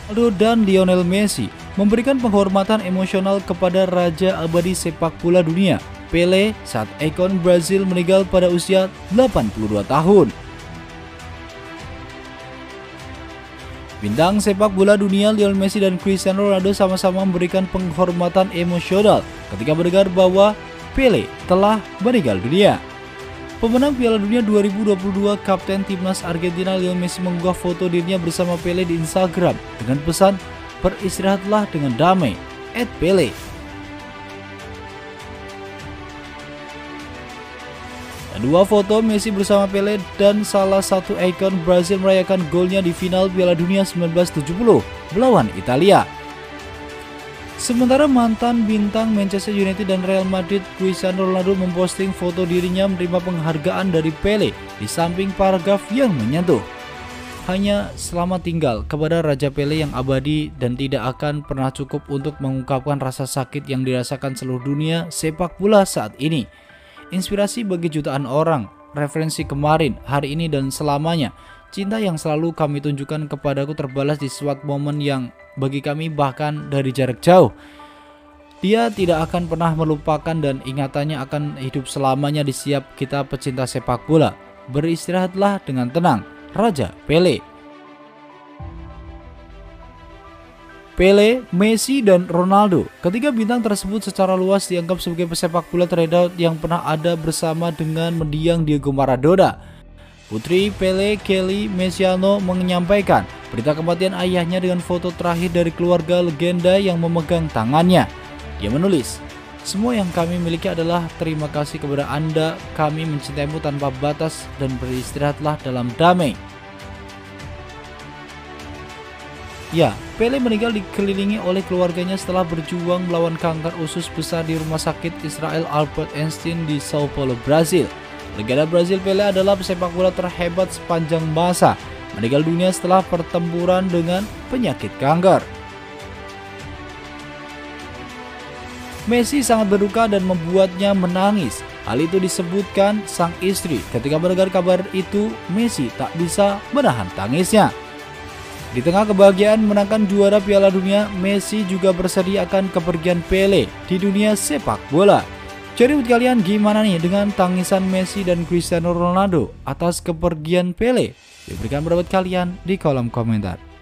Ronaldo dan Lionel Messi memberikan penghormatan emosional kepada Raja Abadi Sepak Bola Dunia, Pele, saat ikon Brazil meninggal pada usia 82 tahun. Bintang sepak bola dunia Lionel Messi dan Cristiano Ronaldo sama-sama memberikan penghormatan emosional ketika mendengar bahwa Pele telah meninggal dunia. Pemenang Piala Dunia 2022 Kapten Timnas Argentina Lionel Messi mengunggah foto dirinya bersama Pele di Instagram dengan pesan "Beristirahatlah dengan damai, @Pele". Dua foto Messi bersama Pele dan salah satu ikon Brazil merayakan golnya di final Piala Dunia 1970 melawan Italia. Sementara mantan bintang Manchester United dan Real Madrid Cristiano Ronaldo memposting foto dirinya menerima penghargaan dari Pele di samping paragraf yang menyentuh "Hanya selamat tinggal kepada Raja Pele yang abadi dan tidak akan pernah cukup untuk mengungkapkan rasa sakit yang dirasakan seluruh dunia sepak bola saat ini. Inspirasi bagi jutaan orang, referensi kemarin, hari ini dan selamanya. Cinta yang selalu kami tunjukkan kepadaku terbalas di suatu momen yang bagi kami bahkan dari jarak jauh. Dia tidak akan pernah melupakan dan ingatannya akan hidup selamanya di setiap kita pecinta sepak bola. Beristirahatlah dengan tenang, Raja Pele". Pele, Messi, dan Ronaldo, ketiga bintang tersebut secara luas dianggap sebagai pesepak bola terhebat yang pernah ada bersama dengan mendiang Diego Maradona. Putri Pele, Kelly Mesiano, menyampaikan berita kematian ayahnya dengan foto terakhir dari keluarga legenda yang memegang tangannya. Dia menulis, "Semua yang kami miliki adalah terima kasih kepada Anda, kami mencintaimu tanpa batas dan beristirahatlah dalam damai". Ya, Pele meninggal dikelilingi oleh keluarganya setelah berjuang melawan kanker usus besar di Rumah Sakit Israel Albert Einstein di Sao Paulo, Brazil. Legenda Brazil Pele adalah pesepak bola terhebat sepanjang masa, meninggal dunia setelah pertempuran dengan penyakit kanker. Messi sangat berduka dan membuatnya menangis. Hal itu disebutkan sang istri. Ketika mendengar kabar itu, Messi tak bisa menahan tangisnya. Di tengah kebahagiaan menangkan juara Piala Dunia, Messi juga bersedih akan kepergian Pele di dunia sepak bola. Jadi menurut kalian gimana nih dengan tangisan Messi dan Cristiano Ronaldo atas kepergian Pele? Berikan pendapat kalian di kolom komentar.